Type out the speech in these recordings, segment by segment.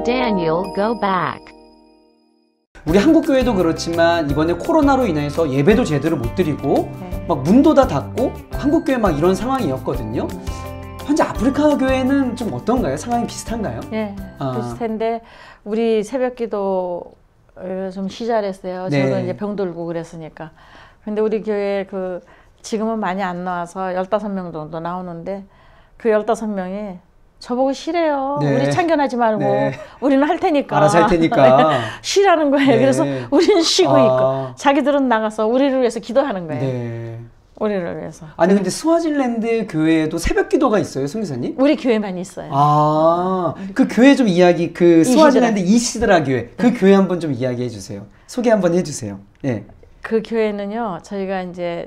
Daniel, go back. 우리 한국 교회도 그렇지만 이번에 코로나로 인해서 예배도 제대로 못 드리고 막 문도 다 닫고 한국 교회 막 이런 상황이었거든요. 현재 아프리카 교회는 좀 어떤가요? 상황이 비슷한가요? 네, 비슷한데 우리 새벽기도 좀 시잘했어요. 네. 저도 이제 병 들고 그랬으니까. 근데 우리 교회 지금은 많이 안 나와서 15명 정도 나오는데 그 15명이 저보고 쉬래요. 네. 우리 참견하지 말고 네. 우리는 할 테니까. 알아서 할 테니까. 쉬라는 거예요. 네. 그래서 우리는 쉬고 있고 자기들은 나가서 우리를 위해서 기도하는 거예요. 네. 우리를 위해서. 아니 근데 스와질랜드 교회에도 새벽 기도가 있어요, 선교사님? 우리 교회만 있어요. 그 교회 좀 이야기, 스와질랜드 이시드라 교회, 그 네. 교회 한번 좀 이야기해 주세요. 소개 한번 해주세요. 예. 그 교회는요, 저희가 이제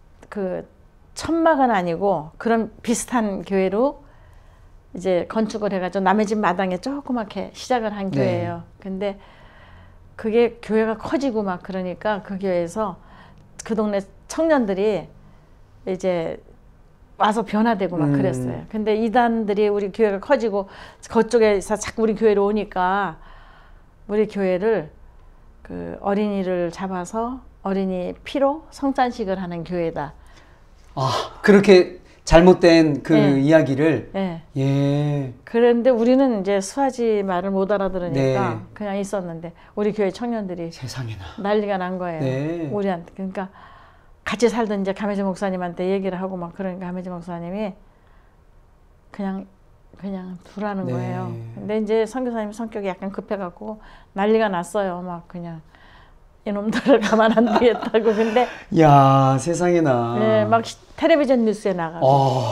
천막은 아니고 그런 비슷한 교회로 이제 건축을 해가지고 남의 집 마당에 조그맣게 시작을 한 교회예요. 근데 그게 교회가 커지고 막 그러니까 그 교회에서 그 동네 청년들이 이제 와서 변화되고 막 그랬어요. 근데 이단들이 우리 교회가 커지고 그쪽에서 자꾸 우리 교회로 오니까 우리 교회를 어린이를 잡아서 어린이 피로 성찬식을 하는 교회다. 그렇게 잘못된 네. 이야기를. 네. 예. 그런데 우리는 이제 스와지 말을 못 알아들으니까 네. 그냥 있었는데 우리 교회 청년들이 세상에나 난리가 난 거예요. 네. 우리한테. 그러니까 같이 살던 이제 가메지 목사님한테 얘기를 하고 막 그러니까 가메지 목사님이 그냥 두라는 네. 거예요. 근데 이제 선교사님 성격이 약간 급해갖고 난리가 났어요. 막 그냥 이놈들을 가만 안 두겠다고. 근데 야, 세상에나. 네, 막 텔레비전 뉴스에 나가고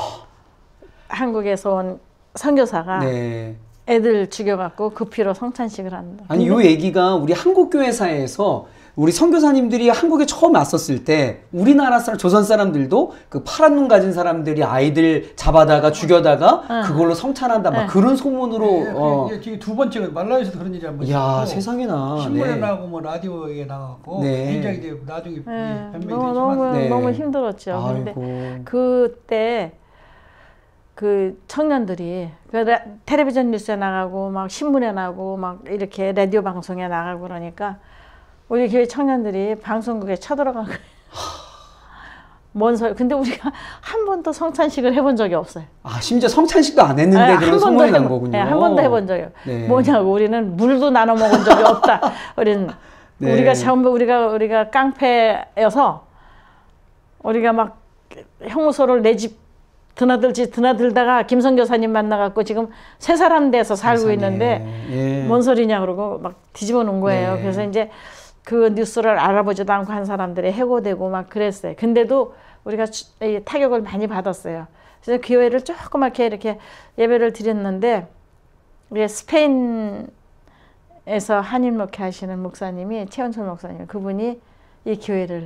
한국에서 온 선교사가 네. 애들 죽여갖고 그 피로 성찬식을 한다. 아니 요 얘기가 우리 한국 교회사에서 우리 선교사님들이 한국에 처음 왔었을 때 우리나라 조선 사람들도 그 파란 눈 가진 사람들이 아이들 잡아다가 죽여다가 그걸로 성찬한다 막 그런 소문으로. 네, 지금 두 번째 말라에서도 그런 일이 한번 있었고. 야, 세상에나. 신문에 네. 나가고 뭐 라디오에 나가고 네. 굉장히 이제 나중에 변명이 너무 되지만 너무 힘들었죠. 근데 아이고. 그때 그 청년들이 텔레비전 뉴스에 나가고 막 신문에 나가고 막 이렇게 라디오 방송에 나가고 그러니까 우리 교회 청년들이 방송국에 쳐들어간 거예요. 뭔 소리. 근데 우리가 한 번도 성찬식을 해본 적이 없어요. 심지어 성찬식도 안 했는데 그런 소문이 난 거군요. 네, 한 번도 해본 적이 없어요. 네. 뭐냐고 우리는 물도 나눠 먹은 적이 없다. 우리는 네. 우리가 전부 우리가 깡패여서 우리가 막 형무소를 내 집 드나들다가 김선교사님 만나갖고 지금 세 사람 돼서 살고 세상에. 있는데 예. 뭔 소리냐 그러고 막 뒤집어 놓은 거예요. 네. 그래서 이제 그 뉴스를 알아보지도 않고 한 사람들이 해고되고 막 그랬어요. 근데도 우리가 타격을 많이 받았어요. 그래서 교회를 조그맣게 이렇게 예배를 드렸는데 우리 스페인에서 한인 목회 하시는 목사님이 최원철 목사님 그분이 이 교회를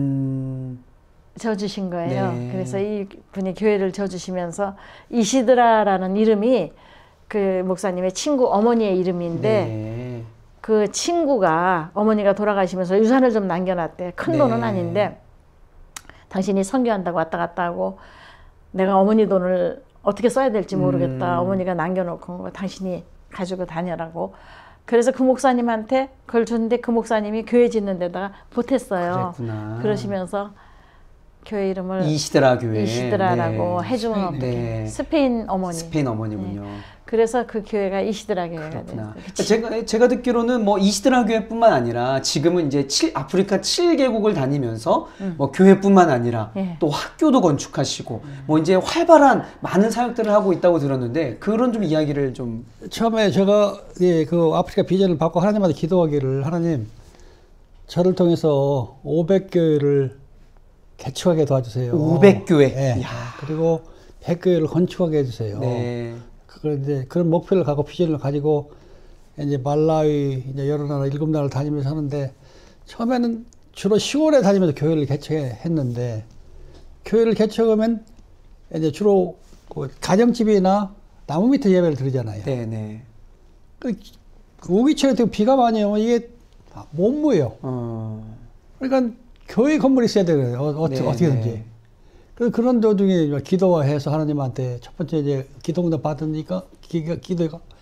져주신 거예요. 네. 그래서 이 분이 교회를 져주시면서 이시드라라는 이름이 그 목사님의 친구 어머니의 이름인데 네. 그 친구가 어머니가 돌아가시면서 유산을 좀 남겨놨대. 큰 네. 돈은 아닌데 당신이 선교한다고 왔다 갔다 하고 내가 어머니 돈을 어떻게 써야 될지 모르겠다. 어머니가 남겨놓고 당신이 가지고 다녀라고. 그래서 그 목사님한테 그걸 줬는데 그 목사님이 교회 짓는 데다가 보탰어요. 그랬구나. 그러시면서 교회 이름을 이시드라 교회. 이시드라라고 네. 해주면 어떡해. 네. 스페인 어머니. 스페인 어머니군요. 네. 그래서 그 교회가 이시드라 교회가 됐어요. 제가 듣기로는 뭐 이시드라 교회뿐만 아니라 지금은 이제 아프리카 7개국을 다니면서 뭐 교회뿐만 아니라 예. 또 학교도 건축하시고 뭐 이제 활발한 많은 사역들을 하고 있다고 들었는데 그런 좀 이야기를 좀. 처음에 제가 그 아프리카 비전을 받고 하나님한테 기도하기를 하나님 저를 통해서 500교회를 개축하게 도와주세요. 500교회. 네. 그리고 100교회를 건축하게 해주세요. 네. 그런데 그런 목표를 갖고 비전을 가지고 이제 말라위 이제 여러 나라 7나라를 다니면서 하는데 처음에는 주로 시골에 다니면서 교회를 개척했는데 교회를 개척하면 이제 주로 그 가정집이나 나무 밑에 예배를 드리잖아요. 네네. 그 우기철에 비가 많이 오면 이게 못 모여. 그러니까 교회 건물이 있어야 되거든요. 어떻게든지. 그런 도중에 기도해서 하나님한테 첫 번째 이제 기도응답 받으니까 기도가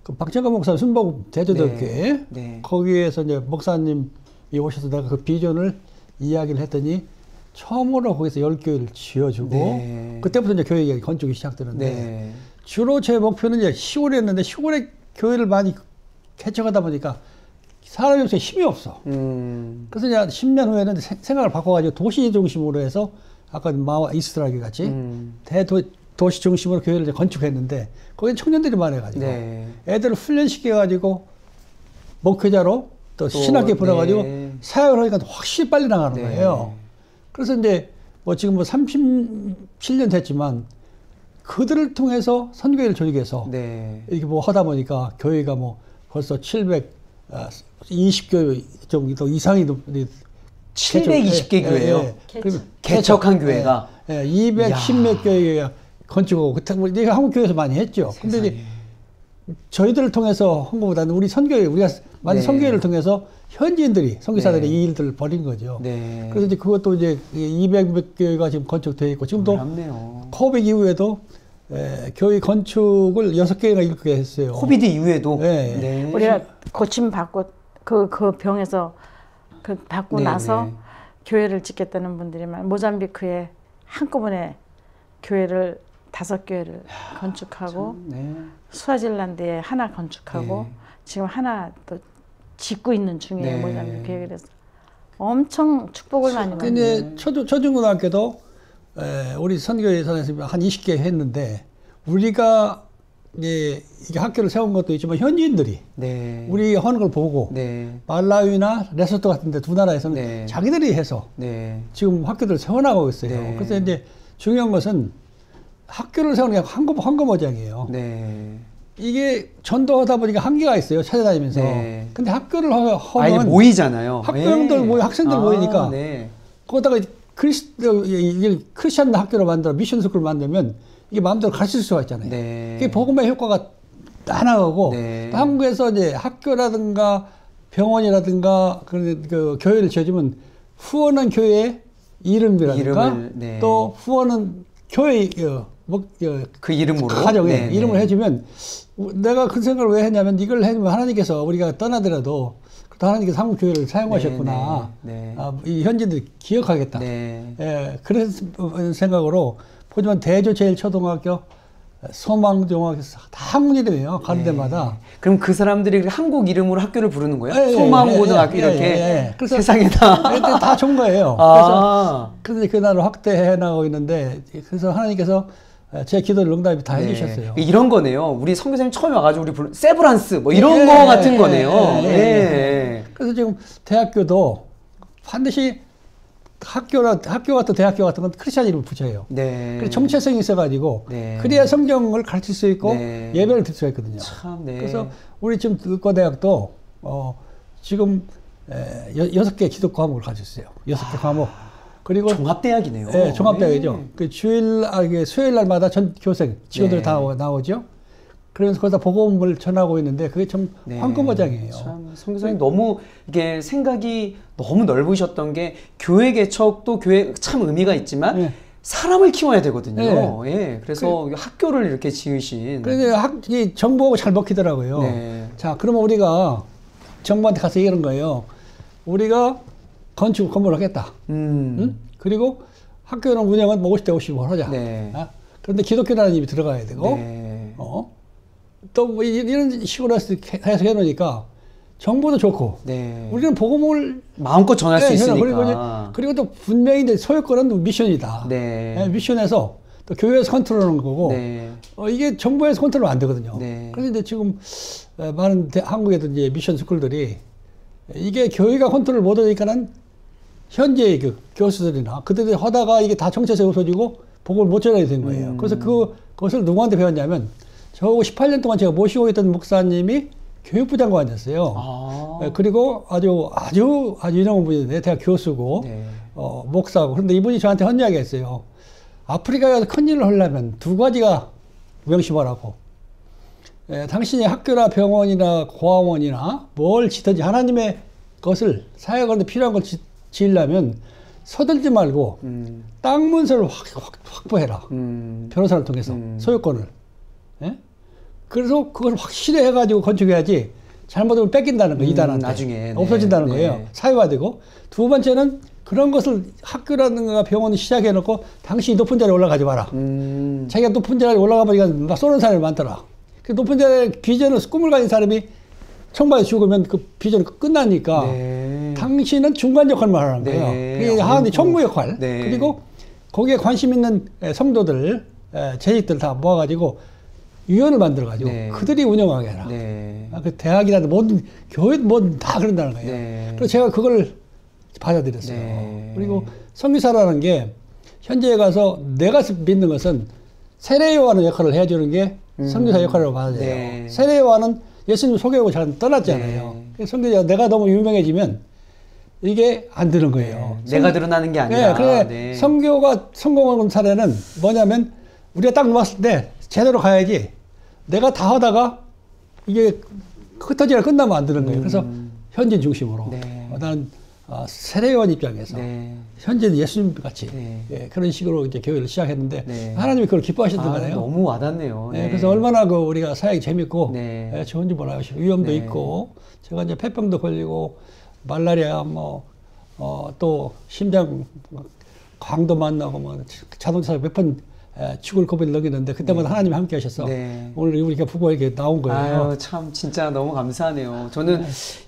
그 박정관 목사 순복 대저대교회 네. 거기에서 이제 목사님이 오셔서 내가 그 비전을 이야기를 했더니 처음으로 거기서 10교회를 지어주고 네. 그때부터 이제 교회 건축이 시작되는데 네. 주로 제 목표는 이제 시골이었는데 시골에 교회를 많이 개척하다 보니까 사람이 없어서 힘이 없어. 그래서 이제 10년 후에는 생각을 바꿔가지고 도시 중심으로 해서 아까 마와 이스라엘 같이 도시 중심으로 교회를 이제 건축했는데 거기 청년들이 많아가지고 네. 애들을 훈련시켜가지고 목회자로 또 신학교에 보내가지고 네. 사역을 하니까 확실히 빨리 나가는 네. 거예요. 그래서 이제 뭐 지금 뭐 37년 됐지만 그들을 통해서 선교회를 조직해서 네. 이렇게 뭐 하다 보니까 교회가 뭐 벌써 720교회 정도 이상이 720개 교회요. 그리고 개척한 교회가 210몇 교회가 건축하고 그때 뭐 내가 한국 교회에서 많이 했죠. 근데 이제 저희들을 통해서 한 것보다는 우리 선교회 우리가 많은 네. 선교회를 통해서 현지인들이 선교사들이 네. 이 일들을 벌인 거죠. 네. 그래서 이제 그것도 이제 200몇 교회가 지금 건축되어 있고 지금도 놀랍네요. 코비드 이후에도 교회 건축을 6개가 이렇게 했어요. 코비드 이후에도 네. 네. 우리가 고침 받고 그 병에서 그 받고 네, 나서 네. 교회를 짓겠다는 분들이 모잠비크에 한꺼번에 교회를 5교회를 건축하고 네. 스와질란드에 하나 건축하고 네. 지금 하나 또 짓고 있는 중이에요. 네. 모잠비크에. 그래서 엄청 축복을 많이 받는. 근데 초중고등학교도 우리 선교회에서 한 20개 했는데 우리가 이제 이게 학교를 세운 것도 있지만 현지인들이 네. 우리 하는 걸 보고 네. 말라위나 레소토 같은 데 두 나라에서는 네. 자기들이 해서 네. 지금 학교들을 세워나가고 있어요. 네. 그래서 이제 중요한 것은 학교를 세우는 게 황금어장이에요. 네. 이게 전도하다 보니까 한계가 있어요. 찾아다니면서. 네. 근데 학교를 아예 하면 모이잖아요. 학부형들 모이 학생들 모이니까 네. 거기다가 이게 크리스찬 학교를 만들어 미션 스쿨을 만들면 이게 마음대로 가르칠 수가 있잖아요. 네. 그게 복음의 효과가 다 나가고 네. 또 한국에서 이제 학교라든가 병원이라든가 그 교회를 지어주면 후원은 교회의 이름이라든가 네. 또 후원은 교회 그 이름으로 가정에 네, 이름을 네. 해주면 내가 그 생각을 왜 했냐면 이걸 해주면 하나님께서 우리가 떠나더라도 또 하나님께서 한국 교회를 사용하셨구나. 네, 네, 네. 이 현지인들이 기억하겠다. 네. 예, 그런 생각으로 보지만 대조제일초등학교, 소망중학교 다 한국 이름이에요. 가는 네. 데마다. 그럼 그 사람들이 한국 이름으로 학교를 부르는 거예요? 예, 예, 소망고등학교 예, 이렇게 예. 그래서 세상에다. 다 좋은 거예요. 아. 그래서 그 나라를 확대해 나가고 있는데 그래서 하나님께서 제 기도를 응답이 다 네. 해주셨어요. 이런 거네요. 우리 선교사님 처음에 와가지고 우리 세브란스 뭐 이런 예, 거 같은 예, 거네요. 예, 예, 예. 그래서 지금 대학교도 반드시 학교 같은 대학교 같은 건 크리스찬 이름을 붙여요. 네. 그래서 정체성이 있어가지고 네. 그래야 성경을 가르칠 수 있고 네. 예배를 드릴 수가 있거든요. 참, 네. 그래서 우리 지금 의과대학도 지금 6개 기독 과목을 가졌어요. 6개 과목. 그리고 종합대학이네요. 네, 종합대학이죠. 네. 그 수요일 날마다 전 교생 직원들이 네. 다 나오죠. 그러면서 거기다 복음을 전하고 있는데 그게 참 네. 황금어장이에요. 참 선교사님 너무 이게 생각이 너무 넓으셨던 게 교회 개척도 교회 참 의미가 있지만 네. 사람을 키워야 되거든요. 네. 예. 그래서 학교를 이렇게 지으신. 그래서 이 정보하고 잘 먹히더라고요. 네. 자, 그러면 우리가 정부한테 가서 얘기하는 거예요. 우리가 건축 건물을 하겠다. 응? 그리고 학교는 운영은 뭐 50대 50을 하자. 네. 그런데 기독교라는 입이 들어가야 되고, 네. 또 뭐 이런 식으로 해서 해놓으니까 정보도 좋고, 네. 우리는 복음을 마음껏 전할 수 있으니까. 그리고 또 분명히 이제 소유권은 미션이다. 네. 미션에서 또 교회에서 컨트롤하는 거고, 네. 이게 정부에서 컨트롤 안 되거든요. 네. 그래서 이제 지금 많은 한국에도 이제 미션 스쿨들이 이게 교회가 컨트롤 못 하니까는 현재의 그 교수들이나 그들이 하다가 이게 다 정체성이 없어지고 복음을 못 전하게 된 거예요. 그래서 그것을 누구한테 배웠냐면 저하고 18년 동안 제가 모시고 있던 목사님이 교육부 장관이었어요. 아. 그리고 아주 유명한 분인데 대학 교수고 네. 목사고. 그런데 이분이 저한테 헌 이야기가 있어요. 아프리카에 가서 큰 일을 하려면 두 가지가 명심하라고. 당신이 학교나 병원이나 고아원이나 뭘 짓든지 하나님의 것을 사역하는데 필요한 걸 지으려면 서둘지 말고 땅 문서를 확보해라. 변호사를 통해서 소유권을. 예? 그래서 그걸 확실히 해가지고 건축해야지 잘못하면 뺏긴다는 거예요. 이단한테. 나중에 없어진다는 네. 거예요. 사회화되고. 두 번째는 그런 것을 학교라든가 병원을 시작해놓고 당신이 높은 자리에 올라가지 마라. 자기가 높은 자리에 올라가보니까 막 쏘는 사람이 많더라. 그 높은 자리에 비전을 꿈을 가진 사람이 총발에 죽으면 그 비전이 끝나니까 네. 당신은 중간 역할만 하는 거예요. 네. 그게 하나의 총무 역할. 네. 그리고 거기에 관심 있는 성도들, 재직들 다 모아가지고 위원을 만들어가지고 네. 그들이 운영하게 해라. 네. 그 대학이라든 모든 교회도 뭐든 다 그런다는 거예요. 네. 그래서 제가 그걸 받아들였어요. 네. 그리고 선교사라는 게 현재에 가서 내가 믿는 것은 세례요한의 역할을 해주는 게 선교사 역할이라고 봐야 돼요. 네. 세례요한은 예수님 소개하고 잘 떠났잖아요. 네. 선교사가 내가 너무 유명해지면 이게 안 되는 거예요. 네. 내가 드러나는 게 아니라. 네, 그래 네. 선교가 성공한 사례는 뭐냐면 우리가 딱 놓았을 때 제대로 가야지 내가 다 하다가 이게 흩어지가 끝나면 안 되는 거예요. 그래서 현진 중심으로 네. 나는 세례요한 입장에서 네. 현재는 예수님 같이 네. 예, 그런 식으로 이제 교회를 시작했는데 네. 하나님이 그걸 기뻐하셨던 아, 거네요. 너무 와닿네요. 네, 네. 그래서 얼마나 그 우리가 사역이 재밌고 네. 예, 좋은지 몰라요. 위험도 네. 있고 제가 이제 폐병도 걸리고 말라리아 또 심장 광도 만나고 뭐 자동차 몇 번 죽을 고비를 넘기는데 그때마다 하나님이 함께 하셔서 네. 오늘 우리가 부부가 이렇게 나온 거예요. 아유, 참 진짜 너무 감사하네요. 저는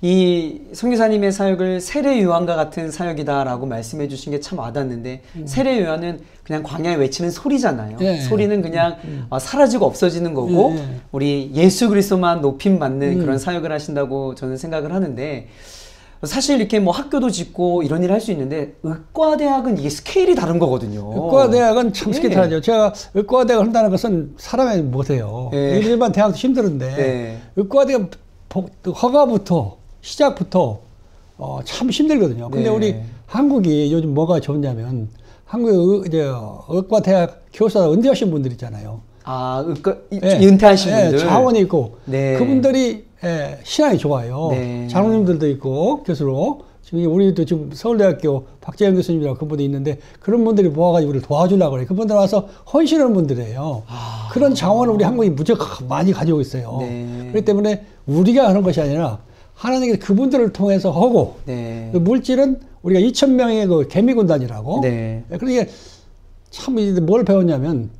이 선교사님의 사역을 세례 요한과 같은 사역이다라고 말씀해 주신 게 참 와닿는데 세례 요한은 그냥 광야에 외치는 소리잖아요. 네. 소리는 그냥 사라지고 없어지는 거고 네. 우리 예수 그리스도만 높임 받는 그런 사역을 하신다고 저는 생각을 하는데 사실 이렇게 뭐 학교도 짓고 이런 일을 할 수 있는데 의과대학은 이게 스케일이 다른 거거든요. 의과대학은 참 예. 스케일이 다르죠. 제가 의과대학을 한다는 것은 사람이 못해요. 예. 일반 대학도 힘들은데 네. 의과대학 허가부터 시작부터 참 힘들거든요. 근데 네. 우리 한국이 요즘 뭐가 좋냐면 한국의 의과대학 교사 은퇴하신 분들 있잖아요. 아, 의과 예. 은퇴하신 예, 분들. 자원이 있고 네. 그분들이 신앙이 좋아요. 네. 장로님들도 있고 교수로 지금 우리도 지금 서울대학교 박재영 교수님이라고 그분이 있는데 그런 분들이 모아가지고 우리를 도와주려고 그래요. 그분들 와서 헌신하는 분들이에요. 그런 자원을 우리 한국이 무척 많이 가지고 있어요. 네. 그렇기 때문에 우리가 하는 것이 아니라 하나님께서 그분들을 통해서 하고 네. 그 물질은 우리가 2,000명의 그 개미군단이라고. 네. 그러니까 참 뭘 배웠냐면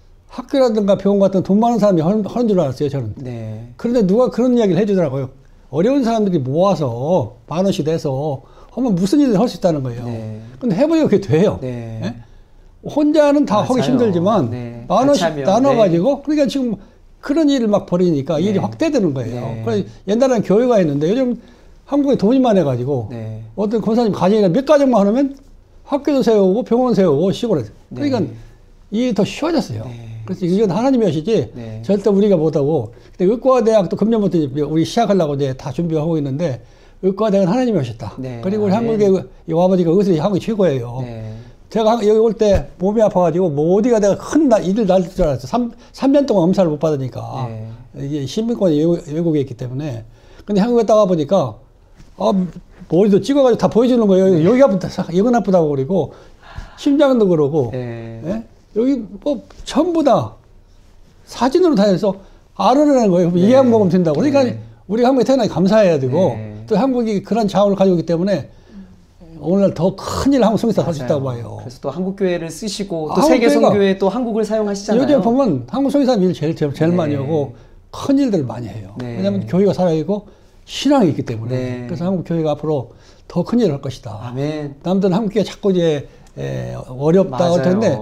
학교라든가 병원 같은 돈 많은 사람이 하는 줄 알았어요, 저는. 네. 그런데 누가 그런 이야기를 해주더라고요. 어려운 사람들이 모아서 10,000원씩 내서 하면 무슨 일을 할 수 있다는 거예요. 네. 근데 해보니까 그게 돼요. 네. 예? 혼자는 다 하기 맞아요. 힘들지만 네. 10,000원씩 같이 하면, 나눠가지고 그러니까 지금 그런 일을 막 벌이니까 네. 일이 확대되는 거예요. 네. 그래서 옛날에는 교회가 했는데 요즘 한국에 돈이 많아가지고 네. 어떤 권사님 가정이나 몇 가정만 하면 학교도 세우고 병원 세우고 시골에. 그러니까 네. 이게 더 쉬워졌어요. 네. 그래서 이건 하나님이 하시지 네. 절대 우리가 못하고. 근데 의과대학도 금년부터 우리 시작하려고 이제 다 준비하고 있는데 의과대학은 하나님이 하셨다. 네. 그리고 우리 아, 한국의 이 아버지가 의술이 한국이 최고예요. 네. 제가 여기 올 때 몸이 아파가지고 뭐 어디가 내가 큰 일을 날 줄 알았어요. 3년 동안 엄살을 못 받으니까. 네. 이게 신민권이 외국에 있기 때문에. 근데 한국에 따가 보니까 머리도 찍어가지고 다 보여주는 거예요. 여기 아프다, 이건 아프다고 그러고 심장도 그러고. 네. 예? 여기 뭐 전부 다 사진으로 다 해서 알아내는 거예요. 네. 이해한 먹으면 된다고. 그러니까 네. 우리 한국에 태어나기 감사해야 되고 네. 또 한국이 그런 자원을 가지고 있기 때문에 오늘날 더 큰일 한국 성교사 할 수 있다고 봐요. 그래서 또 한국 교회를 쓰시고 또 한국 세계 교회가 선교회 또 한국을 사용하시잖아요. 요즘 보면 한국 성교사 일 제일 네. 많이 하고 큰 일들을 많이 해요. 네. 왜냐하면 교회가 살아있고 신앙이 있기 때문에. 네. 그래서 한국 교회가 앞으로 더 큰 일을 할 것이다. 아멘. 남들은 한국 교회 자꾸 이제 어렵다 맞아요. 그러는데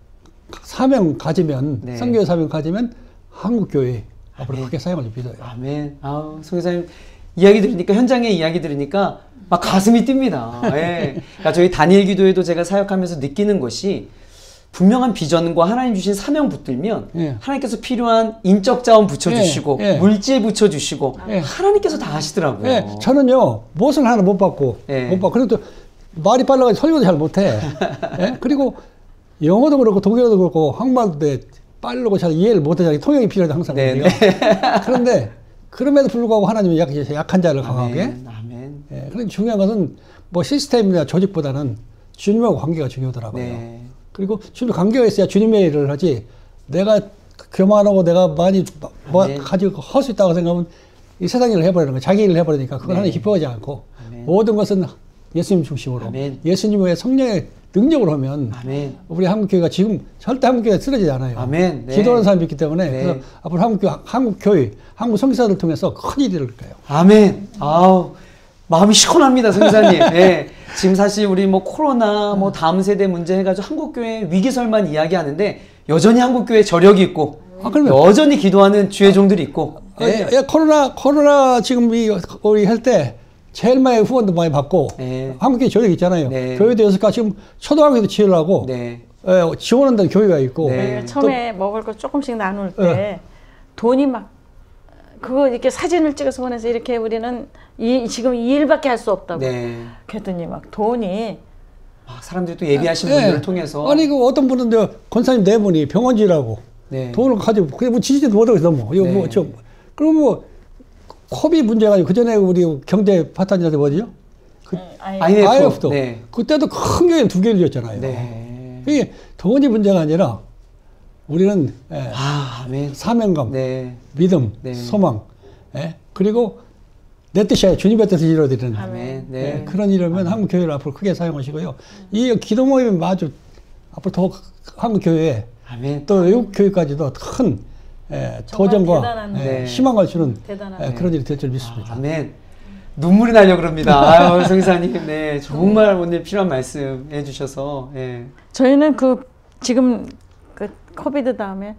사명 가지면 네. 선교의 사명 가지면 한국 교회 앞으로 크게 사용을 믿어요. 아멘. 아우, 송교사님 이야기 들으니까 현장의 이야기 들으니까 막 가슴이 뜁니다. 예. 그러니까 저희 단일 기도에도 제가 사역하면서 느끼는 것이 분명한 비전과 하나님 주신 사명 붙들면 예. 하나님께서 필요한 인적 자원 붙여주시고 예. 예. 물질 붙여주시고 예. 하나님께서 다 하시더라고요. 예, 저는요 무엇을 하나 못 받고 예. 못 받고 그래도 말이 빨라가지고 설교도 잘 못해. 예? 그리고 영어도 그렇고 독일어도 그렇고 한국말도 빠르고 잘 이해를 못하잖아요. 통역이 필요하다 항상. 네, 그런데 그럼에도 불구하고 하나님이 약한 자를 강하게. 아멘. 예, 그런데 중요한 것은 뭐 시스템이나 조직보다는 주님하고 관계가 중요하더라고요. 네. 그리고 주님 관계가 있어야 주님의 일을 하지. 내가 교만하고 내가 많이 뭐 아멘. 가지고 할 수 있다고 생각하면 이 세상 일을 해버리는 거야. 자기 일을 해버리니까 그건 네. 하나님 기뻐하지 않고 아멘. 모든 것은 예수님 중심으로 아멘. 예수님의 성령의 능력으로 하면 아멘. 우리 한국교회가 지금 절대 한국교회가 쓰러지지 않아요. 아멘. 네. 기도하는 사람이 있기 때문에 네. 그래서 앞으로 한국교회, 한국 성교사들을 통해서 큰 일이 될 거예요. 아멘. 아우, 마음이 시원합니다, 선교사님. 예. 지금 사실 우리 뭐 코로나, 뭐 다음 세대 문제 해가지고 한국교회 위기설만 이야기하는데 여전히 한국교회 저력이 있고 그러면 여전히 기도하는 주의 종들이 있고. 예. 코로나 지금 우리 할 때 제일 많이 후원도 많이 받고 네. 한국교회 조력이 있잖아요. 네. 교회도 여섯 지금 초등학교도 지으려고 네. 지원한다는 교회가 있고 네. 처음에 먹을 거 조금씩 나눌 때 돈이 막 그거 이렇게 사진을 찍어서 보내서 이렇게 우리는 지금 이 일밖에 할 수 없다고. 네. 그랬더니 막 돈이 막 사람들이 또 예비하신 분들을 통해서. 아니 그 어떤 분은 권사님 네 분이 병원지라고 네. 돈을 가지고 그게 뭐 지지도 못하고 뭐 이거 네. 뭐 그럼 뭐 코비 문제가 그 전에 우리 경제 파탄이한테 뭐죠? IMF도 네. 그때도 큰 교회 두 개를 지었잖아요. 네. 이게 돈이 문제가 아니라 우리는 아, 아멘. 사명감, 네. 믿음, 네. 소망, 그리고 내 뜻이 아니라 주님의 뜻을 이루어드리는 아멘. 네. 그런 일이면 한국 교회를 앞으로 크게 사용하시고요. 이 기도 모임이 아주 앞으로 더 한국 교회에 아멘. 또 외국 교회까지도 큰 도전과 대단한, 네. 희망을 주는 대단한 그런 일이 될 줄 믿습니다. 아멘. 눈물이 나려 그럽니다. 아유, 성사님. 네. 정말 오늘 필요한 말씀 해주셔서. 예. 저희는 지금 그 코비드 다음에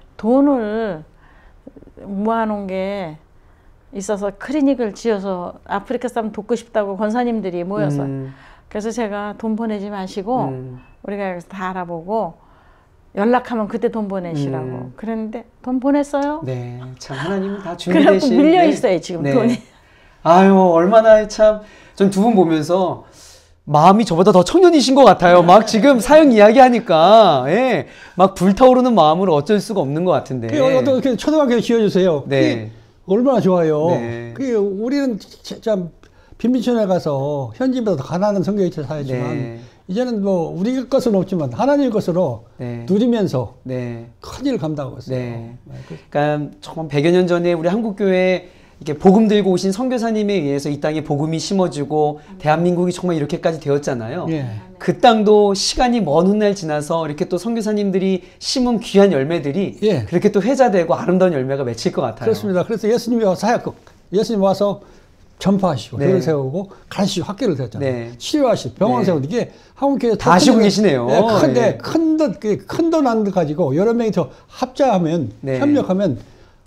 돈을 모아놓은 게 있어서 클리닉을 지어서 아프리카 사람 돕고 싶다고 권사님들이 모여서 그래서 제가 돈 보내지 마시고 우리가 여기서 다 알아보고 연락하면 그때 돈 보내시라고 그랬는데 돈 보냈어요. 네. 참 하나님은 다 그래갖고 준비되신. 밀려 네. 있어요 지금 네. 돈이. 아유, 얼마나 참, 전 두 분 보면서 마음이 저보다 더 청년이신 것 같아요. 막 지금 사형 이야기 하니까, 예. 막 불타오르는 마음으로 어쩔 수가 없는 것 같은데. 어떻게 초등학교 지어주세요. 네. 그게 얼마나 좋아요. 네. 그게 우리는 참 빈민촌에 가서 현지보다 더 가난한 성경이체 사회지만 네. 이제는 뭐 우리 것은 없지만 하나님의 것으로 네. 누리면서 네. 큰 일을 감당하고 있어요. 네. 그러니까 정말 100여 년 전에 우리 한국교회 이렇게 복음 들고 오신 선교사님에 의해서 이 땅에 복음이 심어지고 대한민국이 정말 이렇게까지 되었잖아요. 예. 그 땅도 시간이 먼 훗날 지나서 이렇게 또 선교사님들이 심은 귀한 열매들이 예. 그렇게 또 회자되고 아름다운 열매가 맺힐 것 같아요. 그렇습니다. 그래서 예수님이 와서 예수님 와서 전파하시고 네. 교회를 세우고 가르치시고 학교를 세웠잖아요. 네. 치료하시고 병원 네. 세우고 이게 한국교회 다 하시고 계시네요. 예. 큰돈 안 가지고 여러 명이 더 합자하면 네. 협력하면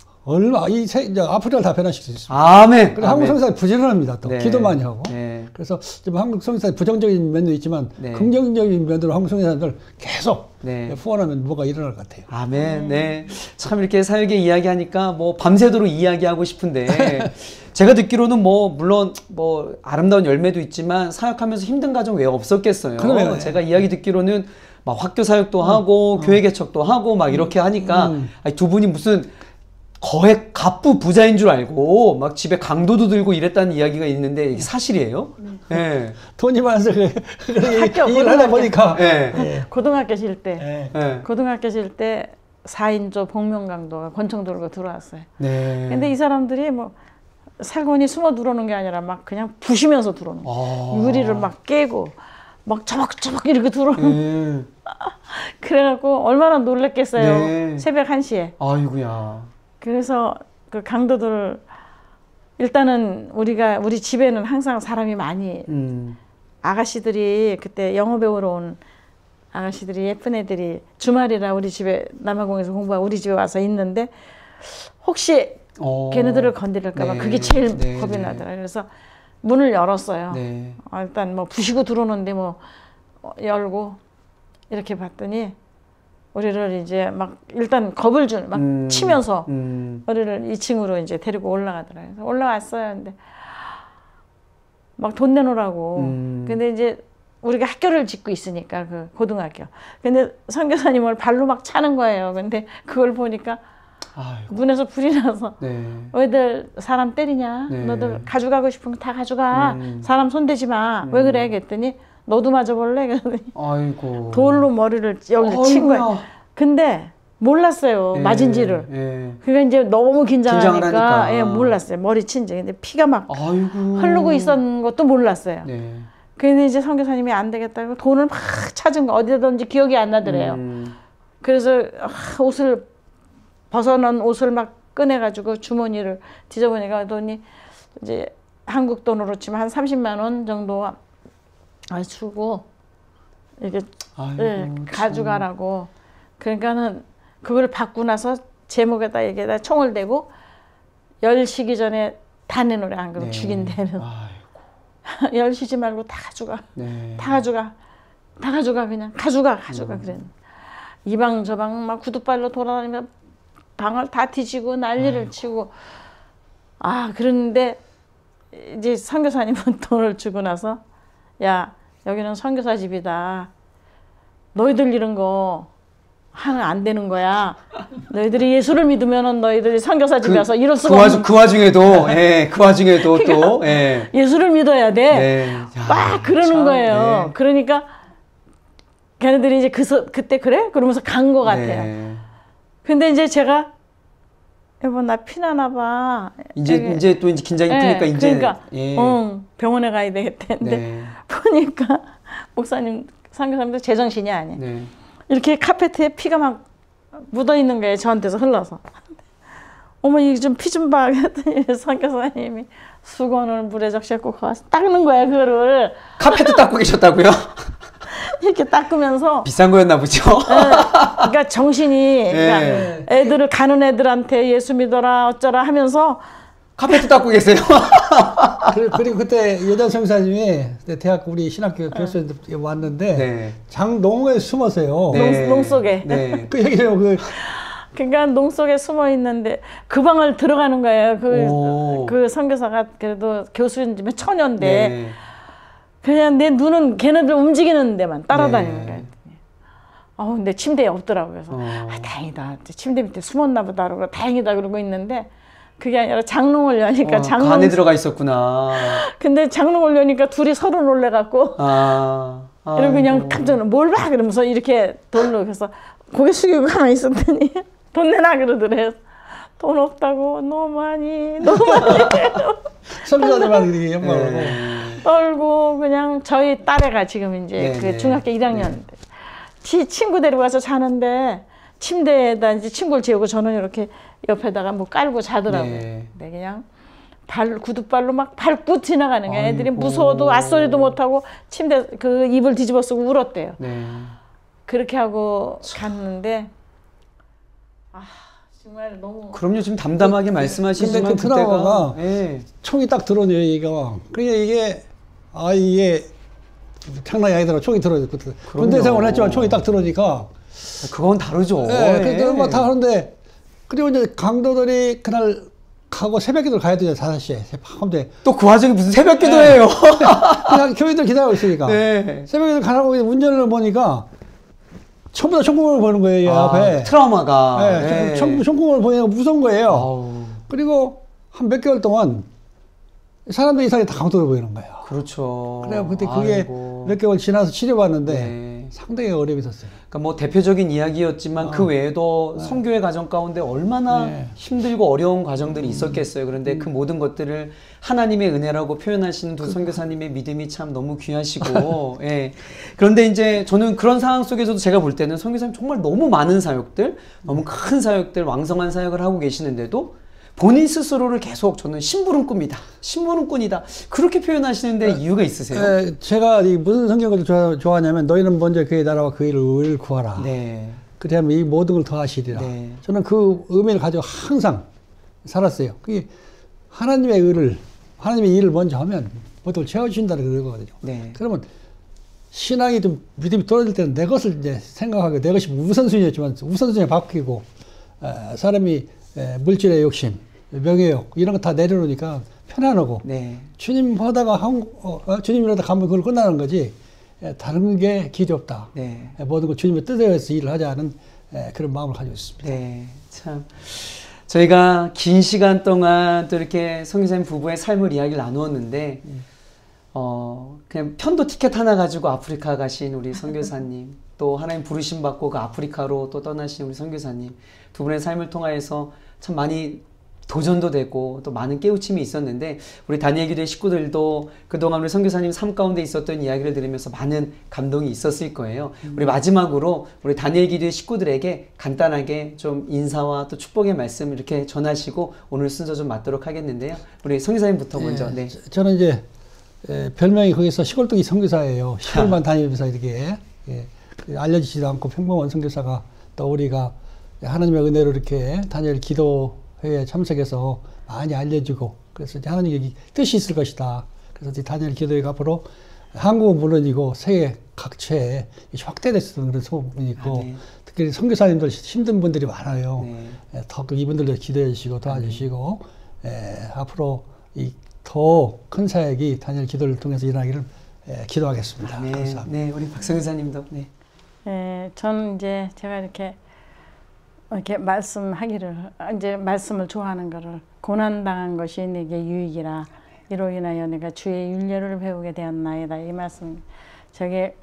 이제 아프리카를 다 변화시킬 수 있습니다. 아멘. 그래서 한국 성사님 부지런합니다. 또 네. 기도 많이 하고. 네. 그래서 지금 한국 성사님 부정적인 면도 있지만 네. 긍정적인 면으로 한국 성사님들 계속 네. 후원하면 뭐가 일어날 것 같아요. 아멘. 네. 참 이렇게 사역에 이야기하니까 뭐 밤새도록 이야기하고 싶은데 제가 듣기로는 뭐 물론 뭐 아름다운 열매도 있지만 사역하면서 힘든 가정 왜 없었겠어요. 그러네요. 제가 이야기 듣기로는 막 학교 사역도 하고 교회 개척도 하고 막 이렇게 하니까 아니, 두 분이 무슨 거액 갑부 부자인 줄 알고 막 집에 강도도 들고 이랬다는 이야기가 있는데 이게 사실이에요? 네. 돈이 많아서 학교 일을 하다 보니까 네. 고등학교 실 때 네. 고등학교 실 때 4인조 복면강도가 권총 들고 들어왔어요. 네. 근데 이 사람들이 뭐 살고니 숨어 들어오는 게 아니라 막 그냥 부시면서 들어오는 거예요. 유리를 막 깨고 막 저벅저벅 이렇게 들어오는 그래갖고 얼마나 놀랬겠어요. 네. 새벽 1시에. 아이고야. 그래서 그 강도들 일단은 우리 집에는 항상 사람이 많이 아가씨들이 그때 영어 배우러 온 아가씨들이 예쁜 애들이 주말이라 우리 집에 남아공에서 공부하고 우리 집에 와서 있는데 혹시 걔네들을 건드릴까봐 네. 그게 제일 네. 겁이 나더라고요. 그래서 문을 열었어요. 네. 일단 뭐 부시고 들어오는데 뭐 열고 이렇게 봤더니 우리를 이제 막 일단 겁을 막 치면서 우리를 2층으로 이제 데리고 올라가더라고요. 그래서 올라왔어요. 근데 막 돈 내놓으라고. 근데 이제 우리가 학교를 짓고 있으니까 그 고등학교. 근데 선교사님을 발로 막 차는 거예요. 근데 그걸 보니까 아이고. 눈에서 불이 나서 네. 왜들 사람 때리냐? 네. 너들 가져가고 싶은 거 다 가져가. 사람 손대지 마. 왜 그래? 그랬더니 너도 맞아볼래? 그랬더니 아이고. 돌로 머리를 여기서 친 거예요. 근데 몰랐어요. 예, 맞은지를. 예. 그러니까 이제 너무 긴장을 긴장하니까 하니까. 예, 몰랐어요. 머리 친지. 근데 피가 막 아이고. 흐르고 있었는 것도 몰랐어요. 네. 근데 이제 선교사님이 안 되겠다고 돈을 막 찾은 거 어디다든지 기억이 안 나더래요. 그래서 옷을 벗어놓은 옷을 막 꺼내가지고 주머니를 뒤져보니까 돈이 이제 한국 돈으로 치면 한 30만 원 정도 주고 이렇게 아이고, 예, 가져가라고. 그러니까는 그걸 받고 나서 제목에다 여기에다 총을 대고 열 시기 전에 다 내놓으래. 안 그러면 네. 죽인다면. 아이고. 열 쉬지 말고 다 가져가. 네. 다 가져가. 다 가져가. 그냥 가져가. 그래. 이방 저방 막 구두발로 돌아다니며 방을 다 뒤지고 난리를 치고. 그런데 이제 선교사님은 돈을 주고 나서 야, 여기는 선교사 집이다. 너희들 이런 거 하면 안 되는 거야. 너희들이 예수를 믿으면은 너희들이 선교사 집에 와서 이럴 수가 없는. 그 와중에도 예, 그 와중에도 또 예. 예수를 믿어야 돼. 네. 막 그러는 참, 거예요. 네. 그러니까 걔네들이 이제 그때 그래? 그러면서 간 것 같아요. 네. 근데 이제 제가 여보 나 피나나 봐. 이제 또 이제 긴장이 푸니까 이제 그러니까 예. 병원에 가야 되겠다. 근데 네. 보니까 목사님 선교사님도 제정신이 아니에요. 네. 이렇게 카페트에 피가 막 묻어 있는 거예요. 저한테서 흘러서. 어머 이거 좀 피 좀 봐. 그랬더니 선교사님이 수건을 물에 적셔갖고 가서 닦는 거야 그거를. 카페트 닦고 계셨다고요? 이렇게 닦으면서. 비싼 거였나 보죠. 그러니까 정신이 네. 그러니까 애들을 가는 애들한테 예수 믿어라 어쩌라 하면서 카페트 닦고 계세요. 그리고 그때 여자 선교사님이 대학 우리 신학교 교수님 왔는데 네. 장농에 숨었어요. 네. 농 속에. 네. 그 얘기를 그러니까 농 속에 숨어 있는데 그 방을 들어가는 거예요. 그 선교사가 그래도 교수님의 처녀인데 네. 그냥 내 눈은 걔네들 움직이는 데만 따라다니는 네. 거예요. 근데 침대에 없더라고요. 그래서 다행이다. 침대 밑에 숨었나 보다 그러고 다행이다 그러고 있는데 그게 아니라 장롱을 여니까 그 안에 들어가 있었구나. 근데 장롱을 여니까 둘이 서로 놀래갖고 이러고 그냥 깜짝 뭘 봐 그러면서 이렇게 돌로 그래서 고개 숙이고 가만히 있었더니 돈 내놔 그러더래요. 돈 없다고 너무 많이 선교사님한테 그렇게 연락하고 떨고 그냥 저희 딸애가 지금 이제 네, 그 중학교 1학년 친구 데리고 가서 자는데 침대에다 이제 친구를 재우고 저는 이렇게 옆에다가 뭐 깔고 자더라고요. 네. 근데 그냥 구두발로 막 밟고 지나가는 거예요. 애들이 아이고. 무서워도 앗소리도 못하고 침대 그 이불 뒤집어 쓰고 울었대요. 네. 그렇게 하고 갔는데 정말 너무 그럼요. 지금 담담하게 말씀하시지만 근데 그 트라우마가 예. 총이 딱 들어오네요, 얘가. 그러니까 이게 장난이 아니더라. 총이 들어오니까. 군대 생활을 했지만 총이 딱 들어오니까. 그건 다르죠. 네, 예. 그래서 막 다 하는데, 그리고 이제 강도들이 그날 가고 새벽기도 가야 되죠, 5시에. 밤새. 또 그 와중에 무슨 새벽 기도예요. 그냥 교인들 기다리고 있으니까. 네. 새벽기도 가라고 운전을 보니까, 전부 다 총구멍을 보는 거예요, 이 앞에. 트라우마가. 네, 총구멍을 보니까 무서운 거예요. 아우. 그리고 한 몇 개월 동안 사람들 이상이 다 강도로 보이는 거예요. 그렇죠. 그래요. 그때 그게 아이고. 몇 개월 지나서 치료받는데 네. 상당히 어려움이 있었어요. 그러니까 뭐 대표적인 이야기였지만 그 외에도 선교의 과정 가운데 얼마나 네. 힘들고 어려운 과정들이 있었겠어요. 그런데 그 모든 것들을 하나님의 은혜라고 표현하시는 두 선교사님의 믿음이 참 너무 귀하시고 예. 그런데 이제 저는 그런 상황 속에서도 제가 볼 때는 선교사님 정말 너무 많은 사역들, 너무 큰 사역들, 왕성한 사역을 하고 계시는데도 본인 스스로를 계속 저는 심부름꾼이다. 심부름꾼이다. 그렇게 표현하시는데 이유가 있으세요? 제가 무슨 성경을 좋아하냐면 너희는 먼저 그의 나라와 그의 의를 구하라. 네. 그리하면 이 모든 걸 더하시리라. 네. 저는 그 의미를 가지고 항상 살았어요. 그게 하나님의 의를, 하나님의 일을 먼저 하면 모든 걸 채워주신다는 거거든요. 네. 그러면 신앙이 좀 믿음이 떨어질 때는 내 것을 이제 생각하고 내 것이 우선순위였지만 우선순위가 바뀌고 사람이 물질의 욕심, 명예욕 이런 거 다 내려놓으니까 편안하고 네. 주님 하다가 주님이라도 가면 그걸 끝나는 거지 다른 게 길이 없다. 네. 모든 걸 주님의 뜻에 의해서 일을 하자는 그런 마음을 가지고 있습니다. 네, 참 저희가 긴 시간 동안 또 이렇게 선교사님 부부의 삶을 이야기를 나누었는데 그냥 편도 티켓 하나 가지고 아프리카 가신 우리 선교사님 또 하나님 부르심 받고 그 아프리카로 또 떠나신 우리 선교사님 두 분의 삶을 통하여서 참 많이 도전도 되고 또 많은 깨우침이 있었는데 우리 다니엘 기도의 식구들도 그동안 우리 선교사님 삶 가운데 있었던 이야기를 들으면서 많은 감동이 있었을 거예요. 우리 마지막으로 우리 다니엘 기도의 식구들에게 간단하게 좀 인사와 또 축복의 말씀 이렇게 전하시고 오늘 순서 좀 맞도록 하겠는데요. 우리 선교사님부터 먼저. 네. 저는 이제 별명이 거기서 시골뜨기 선교사예요. 시골만 다니면서 이렇게 알려지지도 않고 평범한 선교사가 또 우리가 하나님의 은혜로 이렇게 다니엘 기도회에 참석해서 많이 알려주고 그래서 이제 하나님의 뜻이 있을 것이다. 그래서 이제 다니엘 기도회가 앞으로 한국은 물론이고 세계 각처에 확대됐던 그런 소문이 있고 특히 선교사님들 힘든 분들이 많아요. 더 이분들도 기도해 주시고 도와주시고 앞으로 더 큰 사역이 다니엘 기도를 통해서 일어나기를 기도하겠습니다. 감사합니다. 네, 우리 박성사님도. 네. 네, 저는 이제 제가 이렇게 말씀을 좋아하는 거를 고난당한 것이 내게 유익이라 이로 인하여 내가 주의 윤례를 배우게 되었나이다. 이 말씀. 저게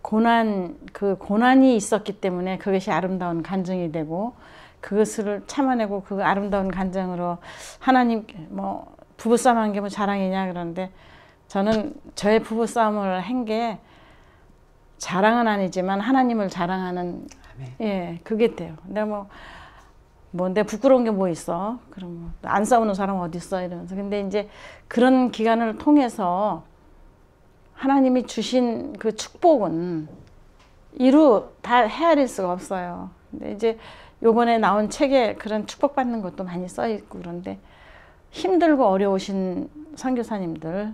고난이 있었기 때문에 그것이 아름다운 간증이 되고 그것을 참아내고 그 아름다운 간증으로 하나님 부부싸움 한 게 뭐 자랑이냐 그러는데 저는 저의 부부싸움을 한 게 자랑은 아니지만 하나님을 자랑하는 그게 돼요. 내가 내 부끄러운 게 뭐 있어? 그럼 안 싸우는 사람 어디 있어? 이러면서. 근데 이제 그런 기간을 통해서 하나님이 주신 그 축복은 다 헤아릴 수가 없어요. 근데 이제 요번에 나온 책에 그런 축복받는 것도 많이 써 있고 그런데 힘들고 어려우신 선교사님들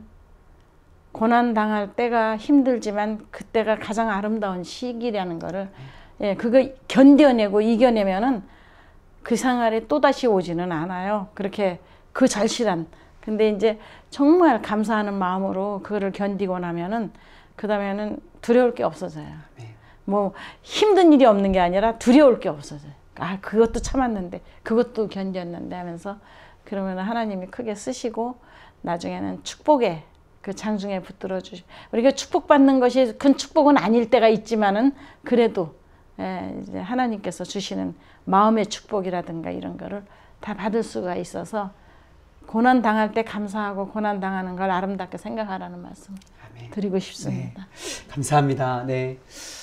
고난 당할 때가 힘들지만 그때가 가장 아름다운 시기라는 거를 그거 견뎌내고 이겨내면은 그 생활이 또다시 오지는 않아요. 그렇게 그 절실한. 근데 이제 정말 감사하는 마음으로 그거를 견디고 나면은 그 다음에는 두려울 게 없어져요. 힘든 일이 없는 게 아니라 두려울 게 없어져요. 그것도 참았는데 그것도 견뎠는데 하면서 그러면 하나님이 크게 쓰시고 나중에는 축복의 그 장중에 붙들어 주시고 우리가 축복받는 것이 큰 축복은 아닐 때가 있지만은 그래도 이제 하나님께서 주시는 마음의 축복이라든가 이런 거를 다 받을 수가 있어서 고난 당할 때 감사하고 고난 당하는 걸 아름답게 생각하라는 말씀을 드리고 싶습니다. 네. 감사합니다. 네.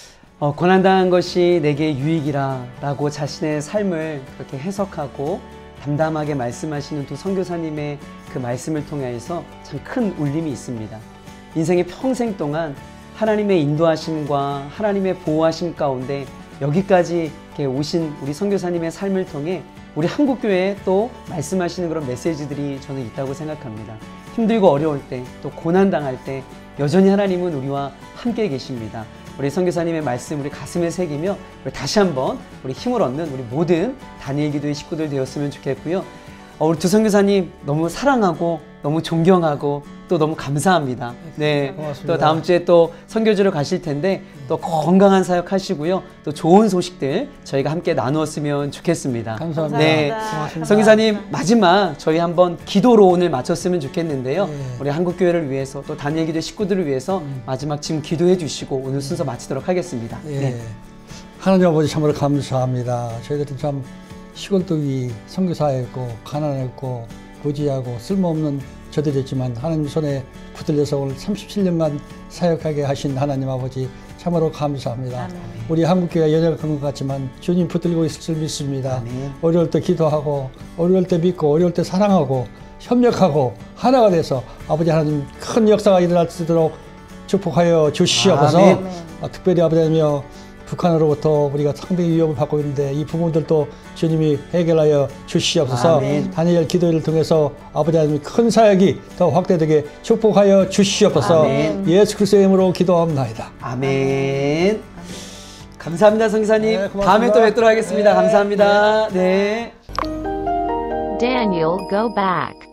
고난 당한 것이 내게 유익이라라고 자신의 삶을 그렇게 해석하고 담담하게 말씀하시는 두 선교사님의 그 말씀을 통해서 참 큰 울림이 있습니다. 인생의 평생 동안 하나님의 인도하심과 하나님의 보호하심 가운데 여기까지 이렇게 오신 우리 선교사님의 삶을 통해 우리 한국교회에 또 말씀하시는 그런 메시지들이 저는 있다고 생각합니다. 힘들고 어려울 때, 또 고난당할 때 여전히 하나님은 우리와 함께 계십니다. 우리 선교사님의 말씀 우리 가슴에 새기며 우리 다시 한번 우리 힘을 얻는 우리 모든 다니엘 기도의 식구들 되었으면 좋겠고요. 우리 두 선교사님 너무 사랑하고 너무 존경하고 또 너무 감사합니다. 네, 고맙습니다. 또 다음 주에 또 선교지로 가실 텐데 또 건강한 사역 하시고요. 또 좋은 소식들 저희가 함께 나누었으면 좋겠습니다. 감사합니다. 네, 고맙습니다. 선교사님 마지막 저희 한번 기도로 오늘 마쳤으면 좋겠는데요. 네. 우리 한국교회를 위해서 또 다니엘 기도 식구들을 위해서 마지막 지금 기도해 주시고 오늘 순서 마치도록 하겠습니다. 네. 하나님 아버지 참으로 감사합니다. 저희들은 참 시골뜨기 선교사였고 가난했고 부지하고 쓸모없는 저들이었지만 하나님 손에 붙들려서 오늘 37년간 사역하게 하신 하나님 아버지 참으로 감사합니다. 아멘. 우리 한국교회가 연약한 것 같지만 주님 붙들고 있을 줄 믿습니다. 아멘. 어려울 때 기도하고 어려울 때 믿고 어려울 때 사랑하고 협력하고 하나가 돼서 아버지 하나님 큰 역사가 일어날 수 있도록 축복하여 주시옵소서. 아멘. 특별히 아버지 하나님 북한으로부터 우리가 상당히 위협을 받고 있는데 이 부분들도 주님이 해결하여 주시옵소서. 아멘. 다니엘 기도를 통해서 아버지 하나님 큰 사역이 더 확대되게 축복하여 주시옵소서. 아멘. 예수 그리스도의 이름으로 기도합나이다. 아멘. 감사합니다, 성기사님. 네, 고맙습니다. 다음에 또 뵙도록 하겠습니다. 네. 감사합니다. 네. Daniel, go back.